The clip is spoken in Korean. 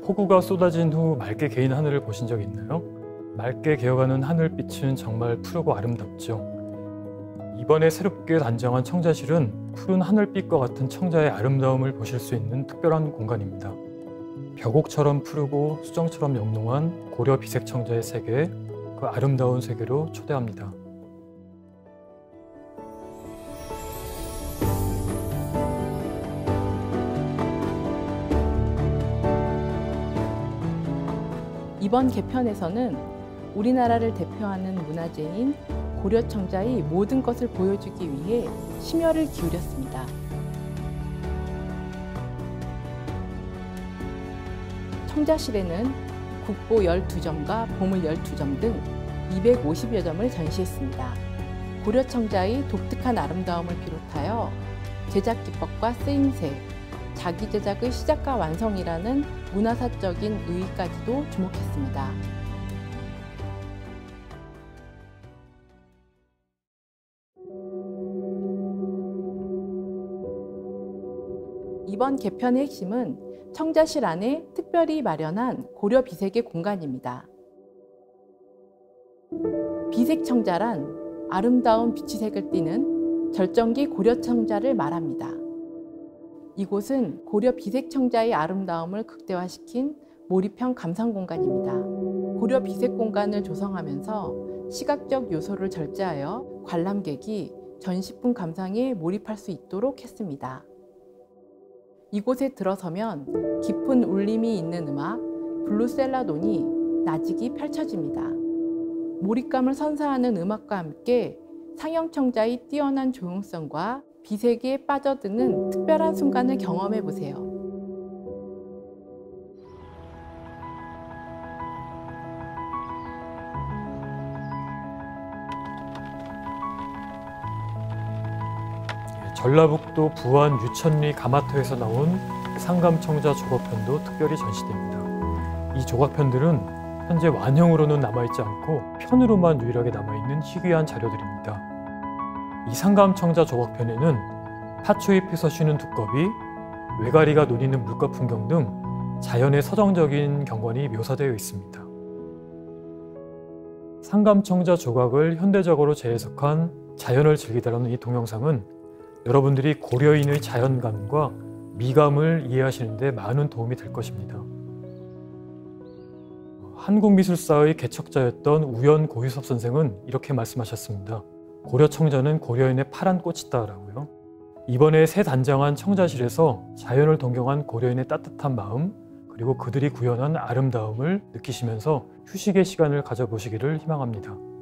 폭우가 쏟아진 후 맑게 개인 하늘을 보신 적 있나요? 맑게 개어가는 하늘빛은 정말 푸르고 아름답죠. 이번에 새롭게 단장한 청자실은 푸른 하늘빛과 같은 청자의 아름다움을 보실 수 있는 특별한 공간입니다. 벽옥처럼 푸르고 수정처럼 영롱한 고려 비색 청자의 세계, 그 아름다운 세계로 초대합니다. 이번 개편에서는 우리나라를 대표하는 문화재인 고려청자의 모든 것을 보여주기 위해 심혈을 기울였습니다. 청자실에는 국보 12점과 보물 12점 등 250여 점을 전시했습니다. 고려청자의 독특한 아름다움을 비롯하여 제작 기법과 쓰임새, 자기 제작의 시작과 완성이라는 문화사적인 의의까지도 주목했습니다. 이번 개편의 핵심은 청자실 안에 특별히 마련한 고려 비색의 공간입니다. 비색 청자란 아름다운 비치색을 띠는 절정기 고려 청자를 말합니다. 이곳은 고려 비색 청자의 아름다움을 극대화시킨 몰입형 감상 공간입니다. 고려 비색 공간을 조성하면서 시각적 요소를 절제하여 관람객이 전시품 감상에 몰입할 수 있도록 했습니다. 이곳에 들어서면 깊은 울림이 있는 음악 블루셀라돈이 나직이 펼쳐집니다. 몰입감을 선사하는 음악과 함께 상영청자의 뛰어난 조용성과 비색에 빠져드는 특별한 순간을 경험해 보세요. 전라북도 부안 유천리 가마터에서 나온 상감청자 조각편도 특별히 전시됩니다. 이 조각편들은 현재 완형으로는 남아있지 않고 편으로만 유일하게 남아있는 희귀한 자료들입니다. 이 상감청자 조각편에는 파초잎에서 쉬는 두꺼비, 외가리가 논이는 물가 풍경 등 자연의 서정적인 경관이 묘사되어 있습니다. 상감청자 조각을 현대적으로 재해석한 자연을 즐기다라는 이 동영상은 여러분들이 고려인의 자연감과 미감을 이해하시는 데 많은 도움이 될 것입니다. 한국미술사의 개척자였던 우연 고유섭 선생은 이렇게 말씀하셨습니다. 고려청자는 고려인의 파란 꽃이다 라고요. 이번에 새 단장한 청자실에서 자연을 동경한 고려인의 따뜻한 마음, 그리고 그들이 구현한 아름다움을 느끼시면서 휴식의 시간을 가져보시기를 희망합니다.